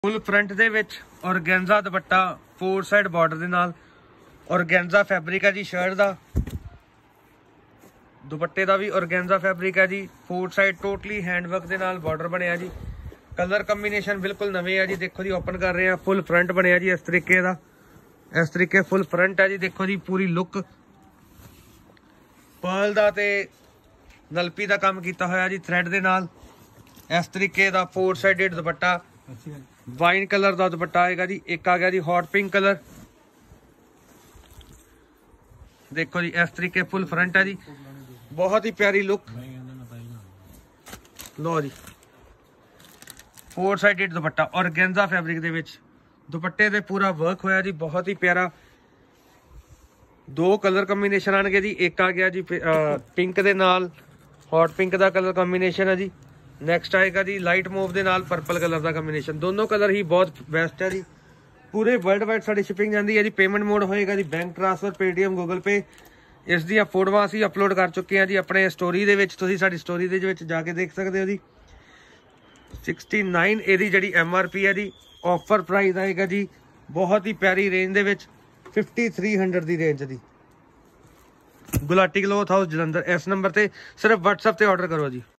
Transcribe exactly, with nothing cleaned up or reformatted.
Full front दे विच organza dupatta four side border दे नाल ऑर्गेन्जा फैब्रिक है जी। शर्ट दा दुपट्टे का भी ऑर्गेन्जा फैब्रिक है जी। फोर साइड टोटली हैंडवर्क के नाल बॉर्डर बनया जी। कलर कंबीनेशन बिल्कुल नवे है जी। देखो जी ओपन कर रहे हैं, फुल फ्रंट बनया जी इस तरीके का, इस तरीके फुल फ्रंट है जी। देखो जी पूरी लुक पर्ल दा ते नलपी का काम किया होया जी थ्रेड दे नाल। इस तरीके का four sided dupatta wine colour का दुपट्टा आएगा जी। एक आ गया जी हॉट पिंक कलर। देखो जी इस तरीके फुल फ्रंट है जी, बहुत ही प्यारी लुक। लो जी four sided dupatta organza fabric दे विच दुपट्टे दे पूरा वर्क होया जी, बहुत ही प्यारा। दो कलर कंबीनेशन आएंगे जी। एक आ गया जी पिंक दे नाल हॉट पिंक का कलर कंबीनेशन है जी। नैक्सट आएगा जी लाइट मूव के नाल पर्पल कलर का कंबीनेशन। दोनों कलर ही बहुत बेस्ट है जी। पूरे वर्ल्ड वाइड साड़ी शिपिंग जाती है जी। पेमेंट मोड होएगा जी bank transfer, Paytm, Google Pay. इस दी फोटोआं असीं अपलोड कर चुके हैं जी अपने स्टोरी दे विच, तुसीं साडी स्टोरी दे विच जाके देख सकते हो जी। सिक्सटी नाइन एदी जिहड़ी एम आर पी है जी। ऑफर प्राइस आएगा जी बहुत ही प्यारी रेंज दे विच फिफ्टी थ्री हंड्रेड की रेंज दी। Gulati cloth house Jalandhar. इस नंबर ते सिर्फ व्हाट्सएप ते ऑर्डर करो जी।